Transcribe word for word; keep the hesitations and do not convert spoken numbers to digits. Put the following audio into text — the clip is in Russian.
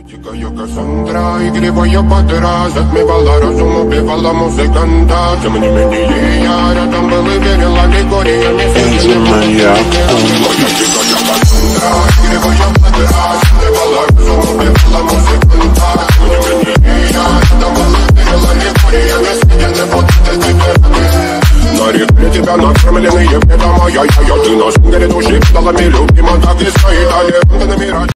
Дикая Кассандра, игривая подра, затмевала разум, убивала музыканта. Тем не менее я рядом был и верил аллегория несущая. Дикая Кассандра, игривая подра, затмевала разум, убивала музыканта. Тем не менее я рядом был и верил аллегория несущая. Нарекли тебя накормленные ведомо, я-я-я, ты на шунгере души, педалами любима, так и стоит, а легенда на мира.